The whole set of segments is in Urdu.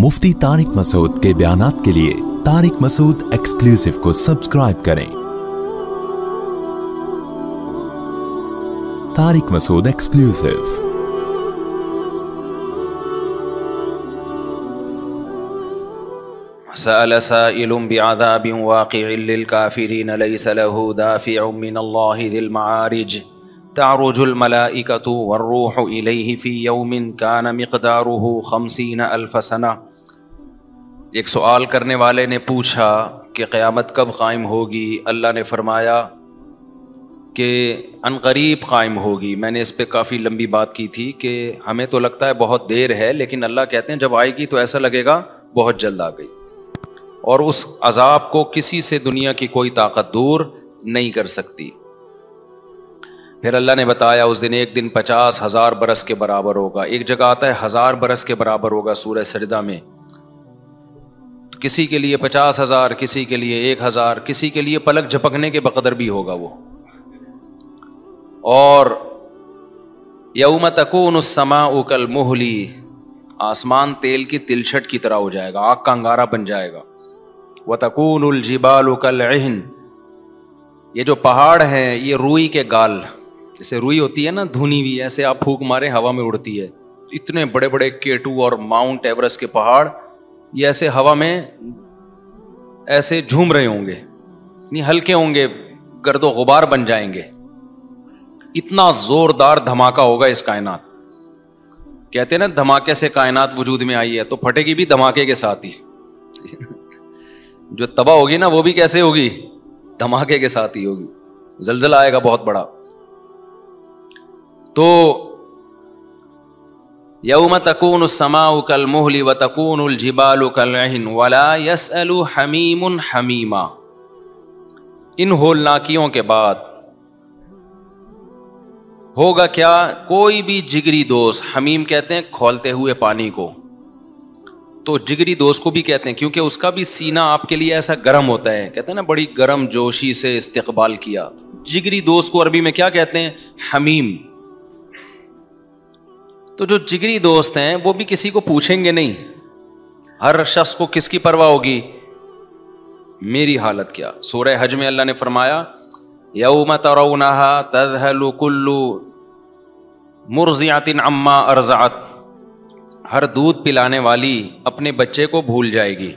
मुफ्ती तारिक मसूद के बयानात के लिए तारिक मसूद एक्सक्लूसिव को सब्सक्राइब करें। तारिक मसूद एक्सक्लूसिव। सअल साइलुन बिअज़ाबिन वाक़िअन लिलकाफ़िरीन लैसा लहू दाफ़िउन मिनल्लाहि ज़िल मआरिज तअरुजुल मलाइकतु वर्रूहु इलैहि फ़ी यौमिन कान मिक़दारुहु 50,000 सना। एक सवाल करने वाले ने पूछा कि क़यामत कब क़ाइम होगी। अल्लाह ने फरमाया कि अनक़रीब क़ाइम होगी। मैंने इस पे काफ़ी लंबी बात की थी कि हमें तो लगता है बहुत देर है, लेकिन अल्लाह कहते हैं जब आएगी तो ऐसा लगेगा बहुत जल्द आ गई, और उस अजाब को किसी से दुनिया की कोई ताकत दूर नहीं कर सकती। फिर अल्लाह ने बताया उस दिन एक दिन 50,000 बरस के बराबर होगा। एक जगह आता है 1000 बरस के बराबर होगा सूरह सजदा में। तो किसी के लिए 50,000, किसी के लिए 1000, किसी के लिए पलक झपकने के बकदर भी होगा वो। और यौम तकूनुस समाउ कल मुहली, आसमान तेल की तिलछट की तरह हो जाएगा, आग का अंगारा बन जाएगा। व तकूनुल जिबालु कल इहन, ये जो पहाड़ हैं ये रुई के गाल, जैसे रुई होती है ना धुनी हुई, ऐसे आप फूंक मारे हवा में उड़ती है। इतने बड़े बड़े केटू और माउंट एवरेस्ट के पहाड़ ये ऐसे हवा में ऐसे झूम रहे होंगे, नहीं हल्के होंगे, गर्दो गुबार बन जाएंगे। इतना जोरदार धमाका होगा इस कायनात। कहते हैं ना धमाके से कायनात वजूद में आई है, तो फटेगी भी धमाके के साथ ही। जो तबाह होगी ना वो भी कैसे होगी, धमाके के साथ ही होगी। जलजला आएगा बहुत बड़ा। तो यौम तकूनुस समाउ कल मुहली व तकूनुल जिबालु कल इहन वला यसअलु हमीमुन हमीमा। इन होलनाकियों के बाद होगा क्या, कोई भी जिगरी दोस्त, हमीम कहते हैं खौलते हुए पानी को, तो जिगरी दोस्त को भी कहते हैं क्योंकि उसका भी सीना आपके लिए ऐसा गर्म होता है। कहते हैं ना बड़ी गर्म जोशी से इस्तिकबाल किया। जिगरी दोस्त को अरबी में क्या कहते हैं, हमीम। तो जो जिगरी दोस्त हैं वो भी किसी को पूछेंगे नहीं। हर शख्स को किसकी परवाह होगी, मेरी हालत क्या। सूरह हज में अल्लाह ने फरमाया यौम तरौनहा तज़हलु कुल्लु मुर्ज़िअतिन अम्मा अर्ज़अत, हर दूध पिलाने वाली अपने बच्चे को भूल जाएगी।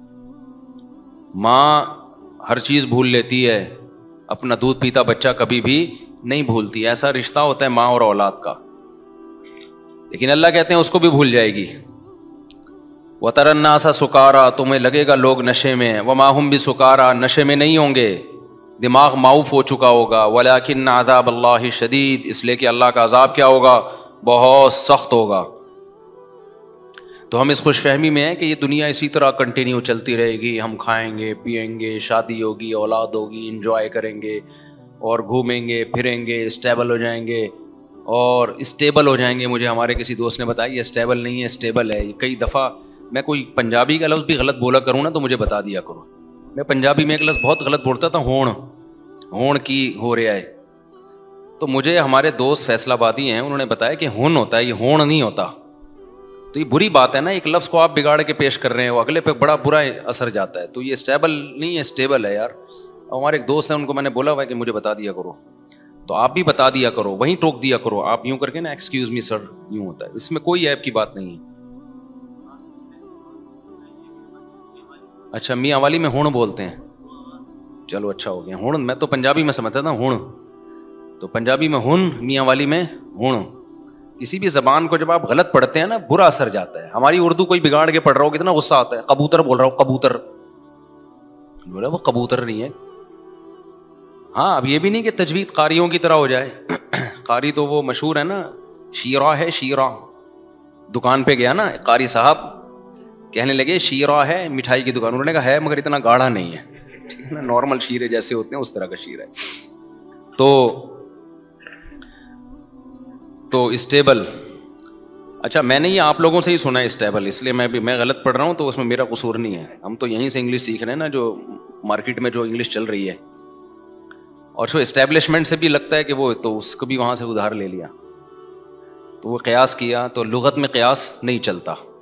माँ हर चीज़ भूल लेती है, अपना दूध पीता बच्चा कभी भी नहीं भूलती। ऐसा रिश्ता होता है माँ और औलाद का। लेकिन अल्लाह कहते हैं उसको भी भूल जाएगी। वतरन्नासा सुकारा, तुम्हें लगेगा लोग नशे में, वमा हुम भी सुकारा, नशे में नहीं होंगे, दिमाग माऊफ हो चुका होगा। वलाकिन अज़ाब अल्लाहि शदीद, इसलिए कि अल्लाह का अजाब क्या होगा, बहुत सख्त होगा। तो हम इस खुशफहमी में हैं कि ये दुनिया इसी तरह कंटिन्यू चलती रहेगी। हम खाएंगे पिएंगे, शादी होगी, औलाद होगी, इंजॉय करेंगे और घूमेंगे फिरेंगे, स्टेबल हो जाएंगे और स्टेबल हो जाएंगे। मुझे हमारे किसी दोस्त ने बताया ये स्टेबल नहीं है, स्टेबल है। कई दफ़ा मैं कोई पंजाबी का लफ्ज़ भी गलत बोला करूँ ना तो मुझे बता दिया करो। मैं पंजाबी में एक लफ्ज़ बहुत गलत बोलता था, होण की हो रहा है। तो मुझे हमारे दोस्त फैसलाबादी हैं, उन्होंने बताया कि हुन होता है, ये होण नहीं होता। तो ये बुरी बात है ना, एक लफ्ज़ को आप बिगाड़ के पेश कर रहे हो, अगले पे बड़ा बुरा असर जाता है। तो ये स्टेबल नहीं है, स्टेबल है यार। हमारे एक दोस्त हैं, उनको मैंने बोला हुआ है कि मुझे बता दिया करो, तो आप भी बता दिया करो, वहीं टोक दिया करो। आप यूं करके ना एक्सक्यूज मी सर, यूं होता है, इसमें कोई ऐप की बात नहीं है। अच्छा मियाँ वाली में हुण बोलते हैं, चलो अच्छा हो गया। हुण मैं तो पंजाबी में समझता था हुण, तो पंजाबी में हुन, मियाँ वाली में हुण। किसी भी जबान को जब आप गलत पढ़ते हैं ना बुरा असर जाता है। हमारी उर्दू कोई बिगाड़ के पढ़ रहा हो कितना गुस्सा आता है। कबूतर बोल रहा हूँ, कबूतर बोला, वो कबूतर नहीं है। हाँ अब ये भी नहीं कि तजवीद कारियों की तरह हो जाए। कारी तो वो मशहूर है ना, शीरा है शीरा। दुकान पे गया ना कारी साहब, कहने लगे शीरा है मिठाई की दुकान। उन्होंने कहा है मगर इतना गाढ़ा नहीं है, ठीक है ना, नॉर्मल शीरे जैसे होते हैं उस तरह का शीरा है। तो स्टेबल, अच्छा मैंने ये आप लोगों से ही सुना है स्टेबल, इसलिए मैं गलत पढ़ रहा हूँ तो उसमें मेरा कसूर नहीं है। हम तो यहीं से इंग्लिश सीख रहे हैं ना, जो मार्केट में जो इंग्लिश चल रही है। और जो एस्टेब्लिशमेंट से भी लगता है कि वो तो उसको भी वहाँ से उधार ले लिया। तो वो क़यास किया, तो लुगत में क़यास नहीं चलता,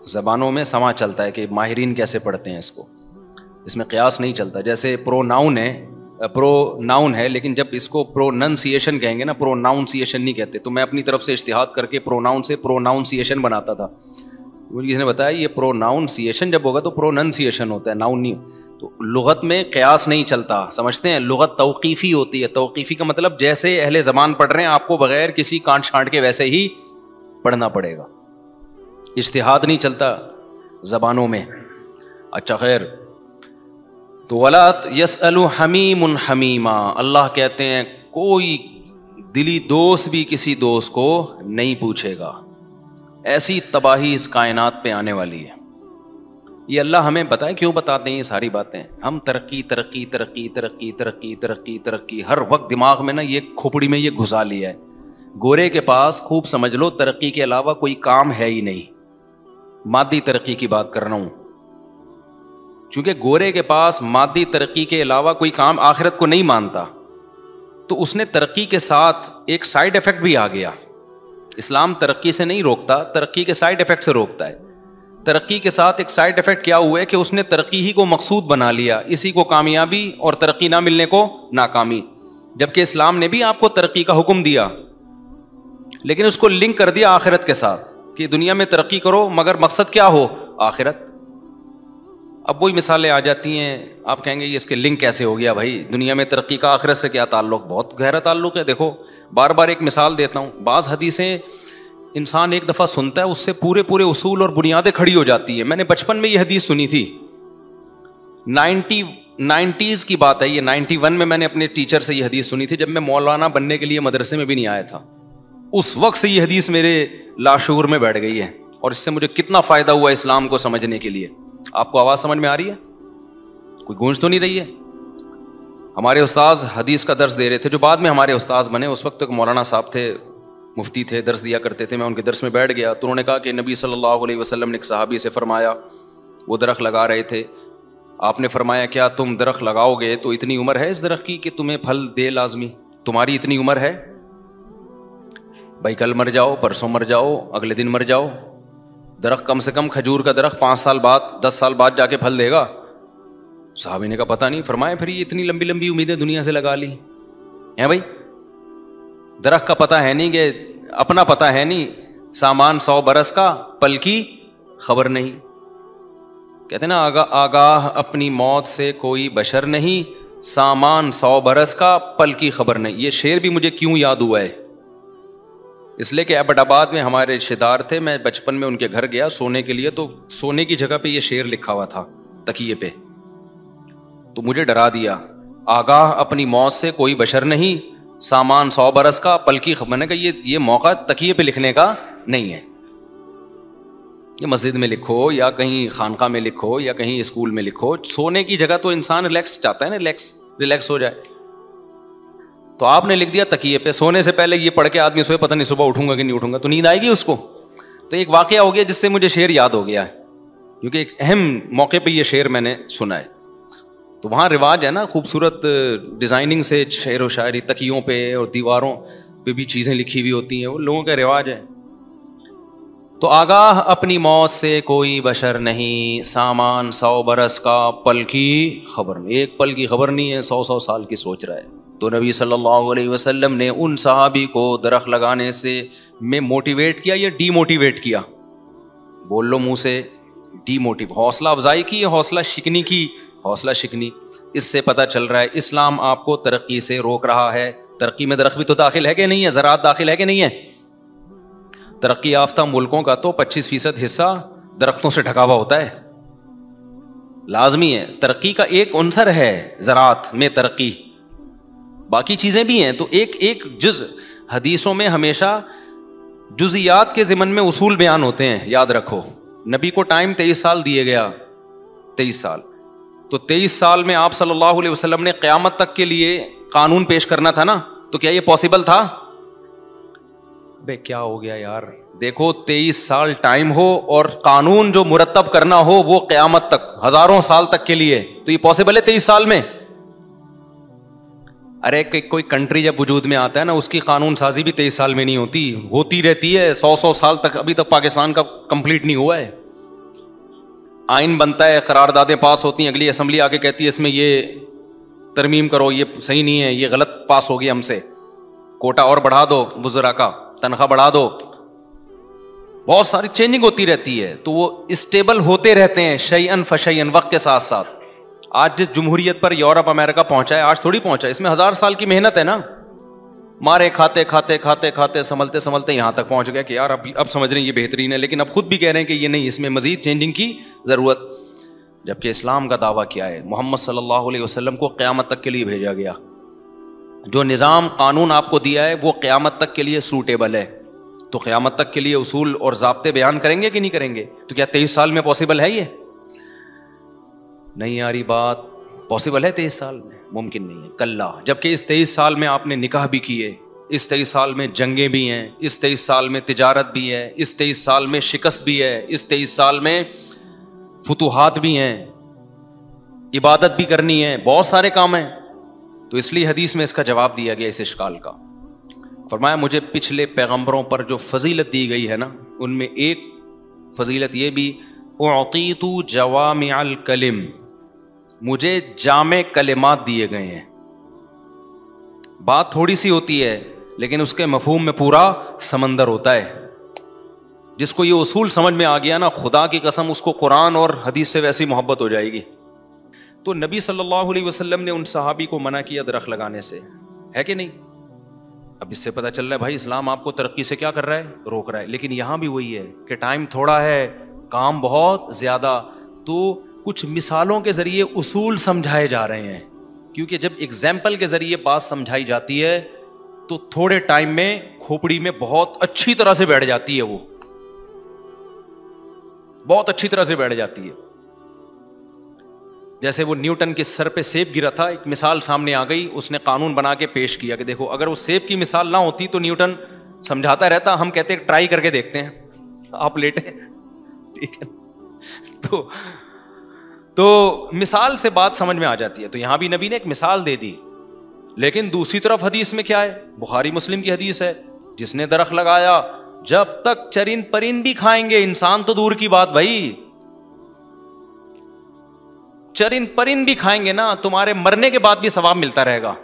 زبانوں میں سما چلتا ہے کہ ماہرین کیسے پڑھتے ہیں اس کو, اس میں قیاس نہیں چلتا. جیسے پروناؤن ہے لیکن جب اس کو پروننسیشن کہیں گے نا, پروناؤنسیشن نہیں کہتے. تو میں اپنی طرف سے اجتہاد کر کے پروناؤن سے پروناؤنسیشن بناتا تھا. کسی نے بتایا یہ پروناؤنسیشن جب ہوگا تو پروننسیشن ہوتا ہے, ناؤن نہیں. تو لغت میں قیاس نہیں چلتا, سمجھتے ہیں؟ لغت توقیفی ہوتی ہے. توقیفی کا مطلب جیسے اہل زبان پڑھ رہے ہیں آپ کو بغیر کسی کانٹ چھانٹ کے ویسے ہی پڑھنا پڑے گا, اجتہاد نہیں چلتا زبانوں میں. اچھا خیر, تو وَلَا يَسْأَلُ حَمِيمٌ حَمِيمًا, اللہ کہتے ہیں کوئی دلی دوست بھی کسی دوست کو نہیں پوچھے گا. ایسی تباہی اس کائنات پہ آنے والی ہے. یہ اللہ ہمیں بتائے کیوں بتاتے ہیں یہ ساری باتیں؟ ہم ترقی ترقی ترقی ترقی ترقی ترقی ترقی ہر وقت دماغ میں نا یہ کھوپڑی میں یہ گھسا لیا ہے. گورے کے پاس خوب سمجھ لو ترقی کے علاوہ کوئی کام ہے ہی نہیں. مادی ترقی کی بات کر رہا ہوں, چونکہ گورے کے پاس مادی ترقی کے علاوہ کوئی کام آخرت کو نہیں مانتا, تو اس نے ترقی کے ساتھ ایک سائیڈ ایفیکٹ بھی آ گیا. اسلام ترقی سے نہیں روکتا, ترقی کے سائیڈ ایفیکٹ سے روکتا ہے. ترقی کے ساتھ ایک سائیڈ ایفیکٹ کیا ہوا ہے کہ اس نے ترقی ہی کو مقصود بنا لیا, اسی کو کامیابی اور ترقی نہ ملنے کو ناکامی. جبکہ اسلام نے بھی آپ کو ترقی کا حکم دیا لیکن اس کو لنک کر دیا آخرت کے ساتھ کہ دنیا میں ترقی کرو مگر مقصد کیا ہو؟ آخرت. اب وہی مثالیں آ جاتی ہیں, آپ کہیں گے یہ اس کے لنک کیسے ہو گیا بھائی, دنیا میں ترقی کا آخرت سے کیا تعلق؟ بہت گہرا تعلق ہے. دیکھو بار بار ایک مثال دیتا ہوں. بعض حدیثیں انسان ایک دفعہ سنتا ہے اس سے پورے اصول اور بنیادیں کھڑی ہو جاتی ہیں. میں نے بچپن میں یہ حدیث سنی تھی, 90s کی بات ہے یہ, 91 میں نے اپنے ٹیچر سے یہ حدیث سنی تھی جب میں مولانا بننے کے لیے مدرسے میں بھی نہیں آیا تھا. اس وقت سے یہ حدیث میرے لاشعور میں بیٹھ گئی ہے اور اس سے مجھے کتنا فائدہ ہوا اسلام کو سمجھنے کے لیے. آپ کو آواز سمجھ میں آ رہی ہے؟ کوئی گونج تو نہیں رہی ہے؟ ہمارے استاذ حدیث کا درس دے رہے تھے جو بعد میں ہمارے استاذ بنے, اس وقت تک مولانا صاحب تھے, مفتی تھے, درس دیا کرتے تھے. میں ان کے درس میں بیٹھ گیا تو انہوں نے کہا کہ نبی صلی اللہ علیہ وسلم نے ایک صحابی سے فرمایا, وہ درخت لگا رہے تھے, آپ نے فرمایا کیا تم درخت لگاؤ گے تو اتنی عمر ہے اس درخت کی کہ تمہیں پھل دے لازمی؟ تمہاری اتنی عمر ہے بھائی, کل مر جاؤ, پرسوں مر جاؤ, اگلے دن مر جاؤ, درخت کم سے کم کھجور کا درخت 5 سال بعد 10 سال بعد جا کے پھل دے گا. صحابی نے کہا پتہ نہیں. فرمایا پھر یہ اتنی لمبی لمبی امیدیں دنیا سے لگا لی ہیں بھائی, درخت کا پتہ ہے نہیں کہ اپنا پتہ ہے نہیں, سامان 100 برس کا پل کی خبر نہیں. کہتے ہیں نا آگاہ اپنی موت سے کوئی بشر نہیں, سامان 100 برس کا پل کی خبر نہیں. یہ شعر بھی مجھے کیوں یاد ہوا ہے؟ اس لیے کہ ایبٹ آباد میں ہمارے رشتے دار تھے, میں بچپن میں ان کے گھر گیا سونے کے لیے, تو سونے کی جگہ پہ یہ شعر لکھا ہوا تھا تکیے پہ, تو مجھے ڈرا دیا. آگاہ اپنی موت سے کوئی بشر نہیں, سامان 100 برس کا پل کی خبر. میں نے کہا یہ موقع تکیے پہ لکھنے کا نہیں ہے, یہ مسجد میں لکھو یا کہیں خانقاہ میں لکھو یا کہیں اسکول میں لکھو. سونے کی جگہ تو انسان ریلیکس چاہتا ہے نا, ریلیکس ہو جائے. تو آپ نے لکھ دیا تکیے پہ, سونے سے پہلے یہ پڑھ کے آدمی سوئے پتہ نہیں صبح اٹھوں گا کہ نہیں اٹھوں گا, تو نیند آئے گی اس کو. تو ایک واقعہ ہو گیا جس سے مجھے شعر یاد ہو گیا ہے, کیونکہ ایک اہم موقع پہ یہ شعر میں نے سنا ہے. تو وہاں رواج ہے نا خوبصورت ڈیزائننگ سے شعر و شاعری, تکیوں پہ اور دیواروں پہ بھی چیزیں لکھی ہوئی ہوتی ہیں, وہ لوگوں کا رواج ہے. تو آگاہ اپنی موت سے کوئی بشر نہیں, سامان 100 برس کا پل کی خبر نہیں. ایک پل کی خبر نہیں ہے, 100 سال کی سوچ رہا ہے. تو نبی صلی اللہ علیہ وسلم نے ان صحابی کو درخت لگانے سے میں موٹیویٹ کیا یا ڈی موٹیویٹ کیا؟ بول لو منہ سے, ڈی موٹیو. حوصلہ افزائی کی یا حوصلہ شکنی کی؟ حوصلہ شکنی. اس سے پتہ چل رہا ہے اسلام آپ کو ترقی سے روک رہا ہے. ترقی میں درخت بھی تو داخل ہے کہ نہیں ہے, زراعت داخل ہے کہ نہیں ہے؟ ترقی یافتہ ملکوں کا تو 25% حصہ درختوں سے ڈھکا ہوا ہوتا ہے, لازمی ہے. ترقی کا ایک عنصر ہے زراعت میں ترقی, باقی چیزیں بھی ہیں. تو ایک جز حدیثوں میں ہمیشہ جزیات کے ضمن میں اصول بیان ہوتے ہیں, یاد رکھو. نبی کو ٹائم 23 سال دیے گیا, 23 سال. تو 23 سال میں آپ صلی اللہ علیہ وسلم نے قیامت تک کے لیے قانون پیش کرنا تھا نا, تو کیا یہ پاسبل تھا؟ بے کیا ہو گیا یار, دیکھو 23 سال ٹائم ہو اور قانون جو مرتب کرنا ہو وہ قیامت تک, ہزاروں سال تک کے لیے, تو یہ پاسبل ہے 23 سال میں؟ ارے کوئی کنٹری جب وجود میں آتا ہے نا, اس کی قانون سازی بھی 23 سال میں نہیں ہوتی, ہوتی رہتی ہے 100 سال تک. ابھی تک پاکستان کا کمپلیٹ نہیں ہوا ہے. آئین بنتا ہے, قراردادیں پاس ہوتی ہیں, اگلی اسمبلی آ کے کہتی ہے اس میں یہ ترمیم کرو, یہ صحیح نہیں ہے, یہ غلط پاس ہو گیا ہم سے, کوٹا اور بڑھا دو, وزراء کا تنخواہ بڑھا دو, بہت ساری چینجنگ ہوتی رہتی ہے. تو وہ اسٹیبل ہوتے رہتے ہیں شیئن فشیئن, وقت کے ساتھ ساتھ. آج جس جمہوریت پر یورپ امریکہ پہنچا ہے, آج تھوڑی پہنچا ہے, اس میں 1000 سال کی محنت ہے نا. مارے کھاتے کھاتے کھاتے کھاتے سنبھلتے سنبھلتے یہاں تک پہنچ گئے کہ یار اب سمجھ رہے ہیں یہ بہترین ہے, لیکن اب خود بھی کہہ رہے ہیں کہ یہ نہیں, اس میں مزید چینجنگ کی ضرورت. جبکہ اسلام کا دعویٰ کیا ہے, محمد صلی اللہ علیہ وسلم کو قیامت تک کے لیے بھیجا گیا. جو نظام قانون آپ کو دیا ہے وہ قیامت تک کے لیے سوٹیبل ہے, تو قیامت تک کے لیے اصول اور ضابطے بیان کریں گے کہ نہیں کریں گے؟ تو کیا 23 سال میں پاسبل ہے؟ یہ نہیں آ رہی بات. پاسبل ہے 23 سال میں؟ ممکن نہیں ہے. کلا. جبکہ اس 23 سال میں آپ نے نکاح بھی کیے, اس 23 سال میں جنگیں بھی ہیں, اس 23 سال میں تجارت بھی ہے, اس 23 سال میں شکست بھی ہے, اس 23 سال میں فتوحات بھی ہیں, عبادت بھی کرنی ہے, بہت سارے کام ہیں. تو اس لیے حدیث میں اس کا جواب دیا گیا اس اشکال کا. فرمایا مجھے پچھلے پیغمبروں پر جو فضیلت دی گئی ہے نا, ان میں ایک فضیلت یہ بھی, اعطیت جوامع الکلم, مجھے جامع کلمات دیے گئے ہیں. بات تھوڑی سی ہوتی ہے لیکن اس کے مفہوم میں پورا سمندر ہوتا ہے. جس کو یہ اصول سمجھ میں آ گیا نا, خدا کی قسم اس کو قرآن اور حدیث سے ویسی محبت ہو جائے گی. تو نبی صلی اللہ علیہ وسلم نے ان صحابی کو منع کیا درخت لگانے سے, ہے کہ نہیں؟ اب اس سے پتہ چل رہا ہے بھائی اسلام آپ کو ترقی سے کیا کر رہا ہے, روک رہا ہے. لیکن یہاں بھی وہی ہے کہ ٹائم تھوڑا ہے, کام بہت زیادہ, تو کچھ مثالوں کے ذریعے اصول سمجھائے جا رہے ہیں. کیونکہ جب ایگزامپل کے ذریعے بات سمجھائی جاتی ہے تو تھوڑے ٹائم میں کھوپڑی میں بہت اچھی طرح سے بیٹھ جاتی ہے, وہ بہت اچھی طرح سے بیٹھ جاتی ہے. جیسے وہ نیوٹن کے سر پہ سیب گرا تھا, ایک مثال سامنے آ گئی, اس نے قانون بنا کے پیش کیا کہ دیکھو اگر وہ سیب کی مثال نہ ہوتی تو نیوٹن سمجھاتا رہتا, ہم کہتے ہیں ٹرائی کر کے دیکھتے ہیں, آپ لیٹیں, ٹھیک ہے. تو مثال سے بات سمجھ میں آ جاتی ہے. تو یہاں بھی نبی نے ایک مثال دے دی. لیکن دوسری طرف حدیث میں کیا ہے, بخاری مسلم کی حدیث ہے, جس نے درخت لگایا جب تک چرند پرند بھی کھائیں گے, انسان تو دور کی بات بھائی, چرند پرند بھی کھائیں گے نا, تمہارے مرنے کے بعد بھی ثواب ملتا رہے گا.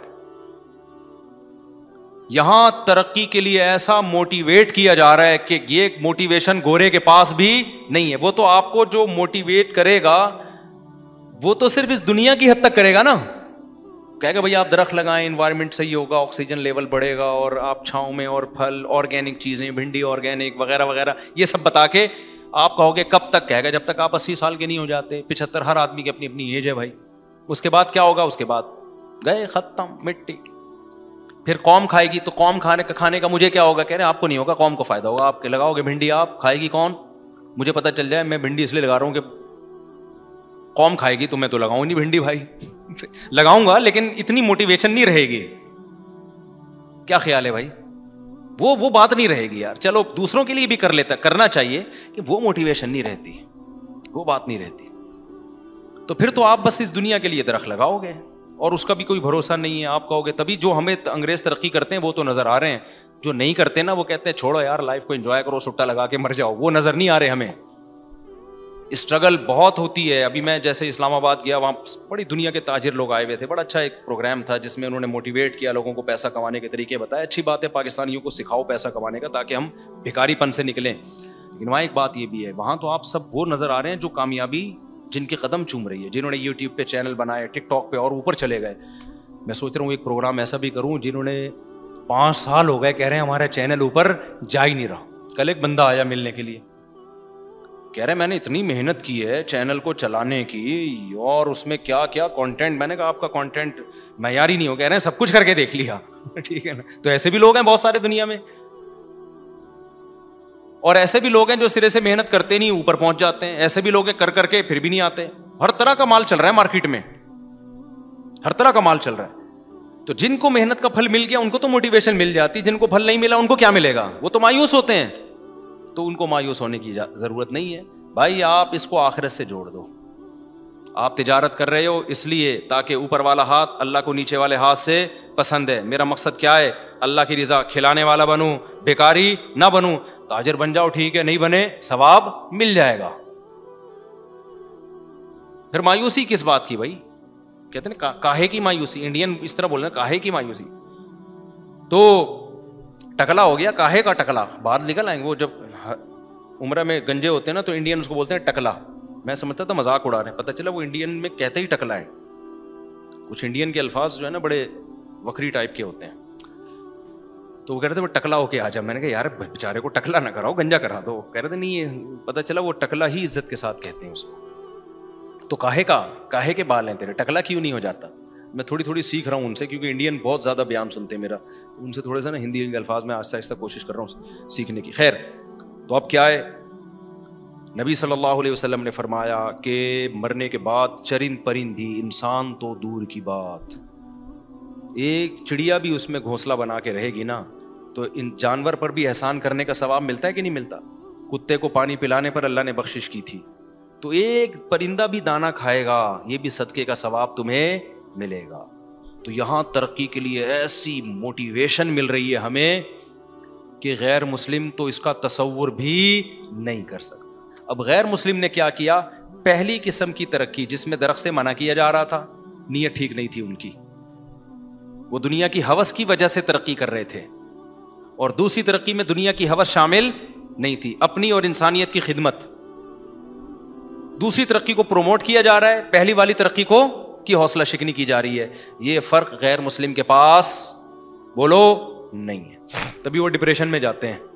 یہاں ترقی کے لیے ایسا موٹیویٹ کیا جا رہا ہے کہ یہ موٹیویشن گورے کے پاس بھی نہیں ہے. وہ تو آپ کو جو موٹیویٹ کرے گا وہ تو صرف اس دنیا کی حد تک کرے گا نا, کہے گا بھائی آپ درخت لگائیں, انوائرمنٹ صحیح ہوگا, آکسیجن لیول بڑھے گا, اور آپ چھاؤں میں, اور پھل آرگینک چیزیں, بھنڈی آرگینک وغیرہ وغیرہ, یہ سب بتا کے آپ کہو گے کب تک, کہے گا جب تک آپ 80 سال کے نہیں ہو جاتے. 75, ہر آدمی کی اپنی اپنی ایج ہے بھائی. اس کے بعد کیا ہوگا, اس کے بعد گئے, ختم, مٹی. پھر قوم کھائے گی, تو قوم کھانے کا مجھے کیا ہوگا, کہہ رہے ہیں آپ کو نہیں ہوگا, قوم کو فائدہ ہوگا. آپ کے لگاؤ گے بھنڈی, آپ کھائے گی کون, مجھے پتہ چل جائے میں بھنڈی اس لیے لگا رہا ہوں کہ قوم کھائے گی, تو میں تو لگاؤں نہیں بھنڈی بھائی. لگاؤں گا لیکن اتنی موٹیویشن نہیں رہے گی. کیا خیال ہے بھائی, وہ بات نہیں رہے گی یار. چلو دوسروں کے لیے بھی کرنا چاہیے, کہ وہ موٹیویشن نہیں رہتی, وہ بات نہیں رہتی. تو پھر تو آپ بس اس دنیا کے لیے درخت لگاؤ گے اور اس کا بھی کوئی بھروسہ نہیں ہے. آپ کہو گے تبھی جو ہمیں انگریز ترقی کرتے ہیں وہ تو نظر آ رہے ہیں, جو نہیں کرتے نا وہ کہتے ہیں چھوڑو یار لائف کو انجوائے کرو, سٹا لگا کے مر جاؤ, وہ نظر نہیں آ رہے ہمیں. اسٹرگل بہت ہوتی ہے. ابھی میں جیسے اسلام آباد گیا, وہاں بڑی دنیا کے تاجر لوگ آئے ہوئے تھے, بڑا اچھا ایک پروگرام تھا جس میں انہوں نے موٹیویٹ کیا لوگوں کو, پیسہ کمانے کے طریقے بتائے. اچھی بات ہے, پاکستانیوں کو سکھاؤ پیسہ کمانے کا تاکہ ہم بھکاری پن سے نکلیں. لیکن وہاں ایک بات یہ بھی ہے, وہاں تو آپ سب وہ نظر آ رہے ہیں جو کامیابی جن کے قدم چوم رہی ہے, جنہوں نے یوٹیوب پہ چینل بنائے, ٹک ٹاک پہ اور اوپر چلے گئے. میں سوچ رہا ہوں ایک پروگرام ایسا بھی کروں, جنہوں نے 5 سال ہو گئے کہہ رہے ہیں ہمارا چینل اوپر جا ہی نہیں رہا. کل ایک بندہ آیا ملنے کے لیے, کہہ رہے میں نے اتنی محنت کی ہے چینل کو چلانے کی, اور اس میں کیا کیا کنٹینٹ, میں نے کہا آپ کا کنٹینٹ معیاری نہیں ہو, کہہ رہے ہیں سب کچھ کر کے دیکھ لیا. ٹھیک ہے نا, تو ایسے بھی لوگ ہیں بہت سارے دنیا میں, اور ایسے بھی لوگ ہیں جو سرے سے محنت کرتے نہیں اوپر پہنچ جاتے ہیں. ایسے بھی لوگ ہیں کر کے پھر بھی نہیں آتے. ہر طرح کا مال چل رہا ہے مارکیٹ میں, ہر طرح کا مال چل رہا ہے. تو جن کو محنت کا پھل مل گیا ان کو تو موٹیویشن مل جاتی, جن کو پھل نہیں ملا ان کو کیا ملے گا, وہ تو مایوس ہوتے ہیں. تو ان کو مایوس ہونے کی ضرورت نہیں ہے بھائی, آپ اس کو آخرت سے جوڑ دو. آپ تجارت کر رہے ہو اس لیے تاکہ اوپر والا ہاتھ اللہ کو نیچے والے ہاتھ سے پسند ہے. میرا مقصد کیا ہے, اللہ کی رضا, کھلانے والا بنوں, بیکاری نہ بنوں. تاجر بن جاؤ ٹھیک ہے, نہیں بنے ثواب مل جائے گا. پھر مایوسی کس بات کی بھائی؟ کہتے ہیں کاہے کی مایوسی، انڈین اس طرح بول رہے ہیں کاہے کی مایوسی. تو ٹکلا ہو گیا، کاہے کا ٹکلا، باہر نکل آئیں گے. وہ جب عمرہ میں گنجے ہوتے ہیں نا تو انڈین اس کو بولتے ہیں ٹکلا. میں سمجھتا تھا مذاق اڑا رہے ہیں، پتہ چلا وہ انڈین میں کہتے ہی ٹکلا ہے. کچھ انڈین کے الفاظ جو ہے نا بڑے وکری ٹائپ کے ہوتے ہیں. تو وہ کہہ رہے تھے وہ ٹکلا ہو کے آ جا. میں نے کہا یار بیچارے کو ٹکلا نہ کراؤ، گنجا کرا دو. کہہ رہے تھے نہیں، یہ پتہ چلا وہ ٹکلا ہی عزت کے ساتھ کہتے ہیں اس کو. تو کاہے کے بال ہیں تیرے، ٹکلا کیوں نہیں ہو جاتا؟ میں تھوڑی تھوڑی سیکھ رہا ہوں ان سے، کیونکہ انڈین بہت زیادہ بیان سنتے ہیں میرا، تو ان سے تھوڑے سا نا ہندی کے الفاظ میں آہستہ آہستہ کوشش کر رہا ہوں سیکھنے کی. خیر، تو اب کیا ہے، نبی صلی اللہ علیہ وسلم نے فرمایا کہ مرنے کے بعد چرند پرند بھی، انسان تو دور کی بات، ایک چڑیا بھی اس میں گھونسلہ بنا کے رہے گی نا تو ان جانور پر بھی احسان کرنے کا ثواب ملتا ہے کہ نہیں ملتا؟ کتے کو پانی پلانے پر اللہ نے بخشش کی تھی، تو ایک پرندہ بھی دانہ کھائے گا، یہ بھی صدقے کا ثواب تمہیں ملے گا. تو یہاں ترقی کے لیے ایسی موٹیویشن مل رہی ہے ہمیں کہ غیر مسلم تو اس کا تصور بھی نہیں کر سکتا. اب غیر مسلم نے کیا کیا؟ پہلی قسم کی ترقی جس میں درخت سے منع کیا جا رہا تھا، نیت ٹھیک نہیں تھی ان کی، وہ دنیا کی ہوس کی وجہ سے ترقی کر رہے تھے. اور دوسری ترقی میں دنیا کی ہوس شامل نہیں تھی، اپنی اور انسانیت کی خدمت. دوسری ترقی کو پروموٹ کیا جا رہا ہے، پہلی والی ترقی کو کی حوصلہ شکنی کی جا رہی ہے. یہ فرق غیر مسلم کے پاس بولو نہیں ہے. تبھی وہ ڈپریشن میں جاتے ہیں،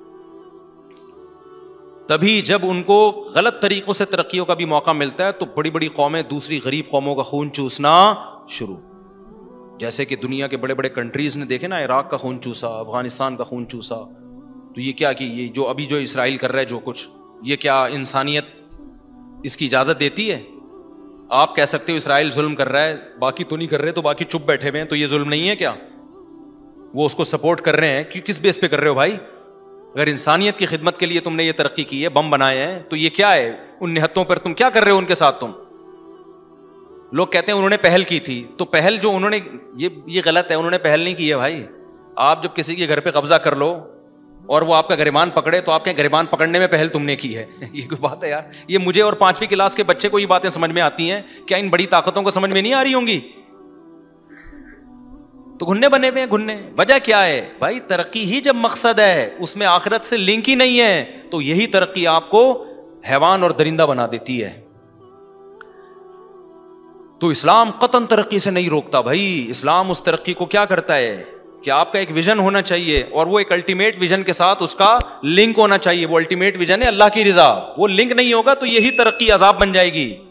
تبھی جب ان کو غلط طریقوں سے ترقیوں کا بھی موقع ملتا ہے تو بڑی بڑی قومیں دوسری غریب قوموں کا خون چوسنا شروع. جیسے کہ دنیا کے بڑے بڑے کنٹریز نے دیکھے نا، عراق کا خون چوسا، افغانستان کا خون چوسا. تو یہ کیا کہ یہ جو ابھی جو اسرائیل کر رہا ہے جو کچھ، یہ کیا انسانیت اس کی اجازت دیتی ہے؟ آپ کہہ سکتے ہو اسرائیل ظلم کر رہا ہے، باقی تو نہیں کر رہے، تو باقی چپ بیٹھے ہوئے ہیں، تو یہ ظلم نہیں ہے کیا؟ وہ اس کو سپورٹ کر رہے ہیں، کس بیس پہ کر رہے ہو بھائی؟ اگر انسانیت کی خدمت کے لیے تم نے یہ ترقی کی ہے، بم بنائے ہیں، تو یہ کیا ہے؟ ان نہتوں پر تم کیا کر رہے ہو ان کے ساتھ؟ تم لوگ کہتے ہیں انہوں نے پہل کی تھی، تو پہل جو انہوں نے، یہ غلط ہے، انہوں نے پہل نہیں کی ہے بھائی. آپ جب کسی کے گھر پہ قبضہ کر لو اور وہ آپ کا گریبان پکڑے تو آپ کے گریبان پکڑنے میں پہل تم نے کی ہے. یہ کوئی بات ہے یار؟ یہ مجھے اور 5ویں کلاس کے بچے کو یہ باتیں سمجھ میں آتی ہیں، کیا ان بڑی طاقتوں کو سمجھ میں نہیں آ رہی ہوں گی؟ تو گھننے بنے ہوئے ہیں گھننے. وجہ کیا ہے بھائی؟ ترقی ہی جب مقصد ہے، اس میں آخرت سے لنک ہی نہیں ہے، تو یہی ترقی آپ کو حیوان اور درندہ بنا دیتی ہے. تو اسلام قطعاً ترقی سے نہیں روکتا بھائی. اسلام اس ترقی کو کیا کرتا ہے کہ آپ کا ایک ویژن ہونا چاہیے، اور وہ ایک الٹیمیٹ ویژن کے ساتھ اس کا لنک ہونا چاہیے. وہ الٹیمیٹ ویژن ہے اللہ کی رضا، وہ لنک نہیں ہوگا تو یہی ترقی عذاب بن جائے گی.